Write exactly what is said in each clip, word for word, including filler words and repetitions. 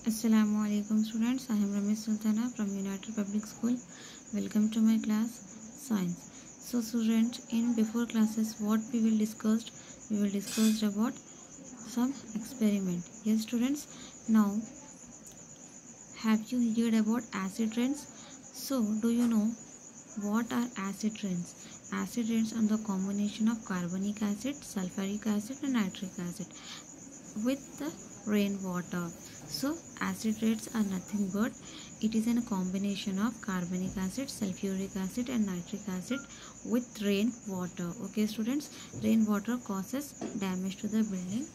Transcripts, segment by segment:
Assalamu alaikum students. I am Ramesh Sultana from United Public School. Welcome to my class Science. So students, in before classes what we will discuss, we will discuss about some experiment. Yes students, now have you heard about acid rains? So do you know what are acid rains? Acid rains are the combination of carbonic acid, sulfuric acid and nitric acid with the rainwater. So acid rains are nothing but it is a combination of carbonic acid, sulfuric acid and nitric acid with rainwater. Okay students, rainwater causes damage to the building.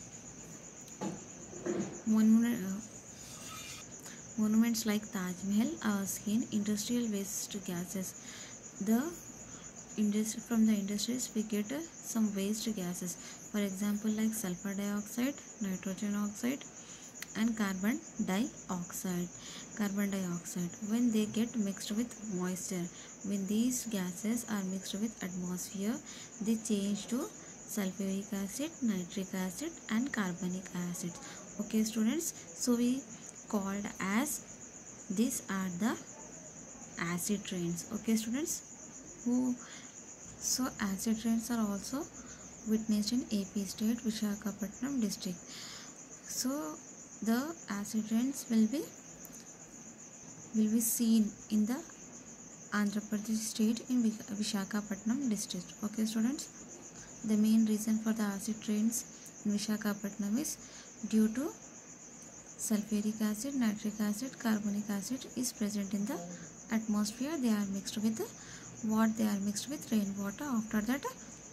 Monument, uh, monuments like Taj Mahal are seen industrial waste gases. The industry, from the industries we get uh, some waste gases. For example, like sulfur dioxide, nitrogen oxide and carbon dioxide. Carbon dioxide, when they get mixed with moisture, when these gases are mixed with atmosphere, they change to sulfuric acid, nitric acid and carbonic acid. Okay students, so we called as these are the acid rains. Okay students, who so acid rains are also witnessed in A P state, Visakhapatnam district. So the acid rains will be will be seen in the Andhra Pradesh state in Visakhapatnam district. Okay students, the main reason for the acid rains in Visakhapatnam is due to sulfuric acid, nitric acid, carbonic acid is present in the atmosphere. They are mixed with the, what they are mixed with rainwater. After that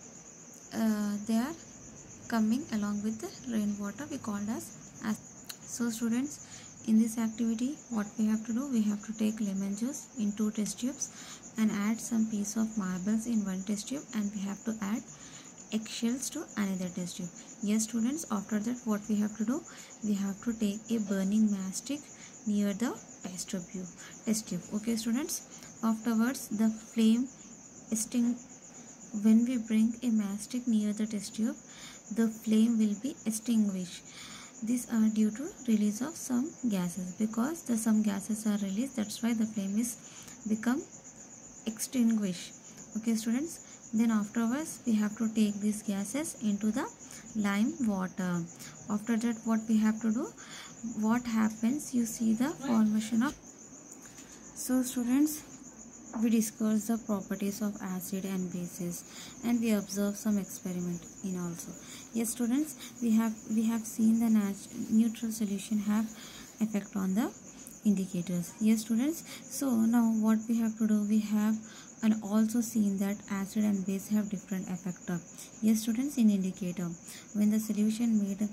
uh, they are coming along with the rainwater, we called as acid. So students, in this activity what we have to do, we have to take lemon juice in two test tubes and add some piece of marbles in one test tube, and we have to add eggshells to another test tube. Yes students, after that what we have to do, we have to take a burning matchstick near the test tube. Test tube. Okay students, afterwards the flame extinct. When we bring a matchstick near the test tube, the flame will be extinguished. These are due to release of some gases. Because the some gases are released, that's why the flame is become extinguished. Okay students, then afterwards we have to take these gases into the lime water. After that what we have to do, what happens, you see the formation of. So students, we discuss the properties of acid and bases, and we observe some experiment in also. Yes students, we have we have seen the neutral solution have effect on the indicators. Yes students, so now what we have to do, we have and also seen that acid and base have different effect. Yes students, in indicator, when the solution made,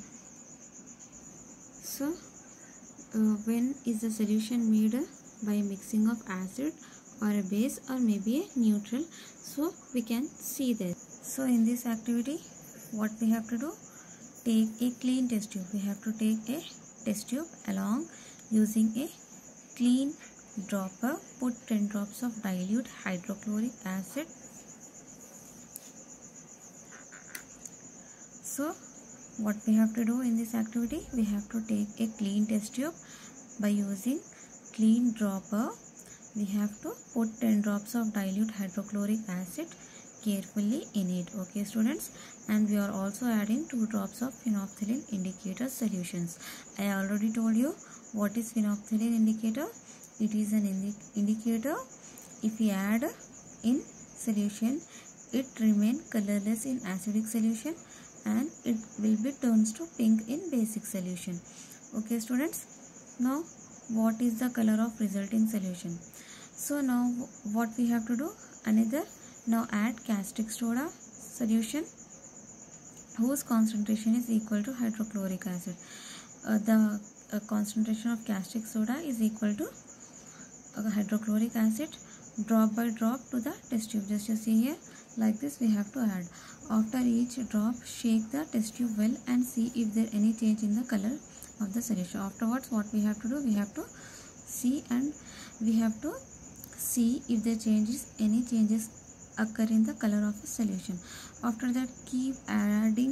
so uh, when is the solution made by mixing of acid or a base or maybe a neutral, so we can see this. So in this activity what we have to do, take a clean test tube. We have to take a test tube along using a clean dropper, put ten drops of dilute hydrochloric acid. So what we have to do in this activity, we have to take a clean test tube by using clean dropper. We have to put ten drops of dilute hydrochloric acid carefully in it. Okay students, and we are also adding two drops of phenolphthalein indicator solutions. I already told you what is phenolphthalein indicator. It is an indi indicator if we add in solution, it remain colorless in acidic solution and it will be turns to pink in basic solution. Okay students, now what is the color of resulting solution? So now what we have to do, another, now add caustic soda solution whose concentration is equal to hydrochloric acid. Uh, the uh, concentration of caustic soda is equal to uh, hydrochloric acid, drop by drop to the test tube. Just you see here, like this we have to add. After each drop, shake the test tube well and see if there any change in the color of the solution. Afterwards what we have to do, we have to see and we have to see if there changes any changes occur in the color of a solution. After that keep adding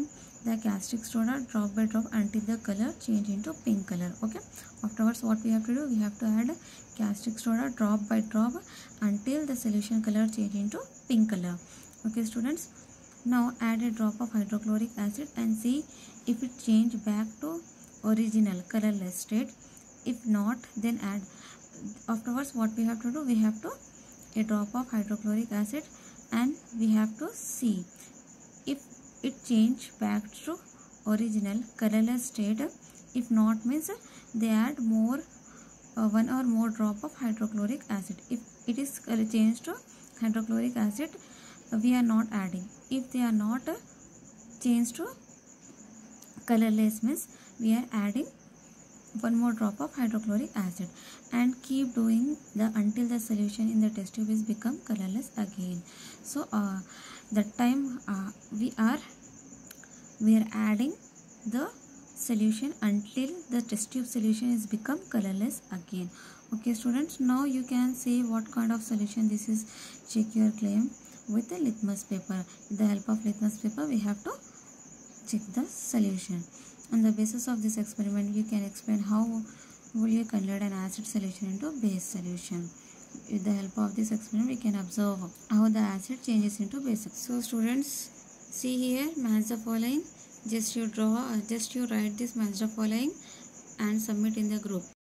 the caustic soda drop by drop until the color change into pink color. Okay, afterwards what we have to do, we have to add caustic soda drop by drop until the solution color change into pink color. Okay students, now add a drop of hydrochloric acid and see if it change back to original colorless state. If not, then add. Afterwards what we have to do, we have to a drop of hydrochloric acid and we have to see if it change back to original colorless state. If not, means they add more uh, one or more drop of hydrochloric acid. If it is changed to hydrochloric acid, we are not adding. If they are not uh, changed to colorless, means we are adding one more drop of hydrochloric acid, and keep doing the until the solution in the test tube is become colorless again. So uh, that time uh, we are we are adding the solution until the test tube solution is become colorless again. Okay students, now you can say what kind of solution this is. Check your claim with the litmus paper. With the help of litmus paper, we have to check the solution. On the basis of this experiment, you can explain how will you convert an acid solution into base solution. With the help of this experiment, we can observe how the acid changes into base. So students, see here, match the following. Just you draw, just you write this match the following and submit in the group.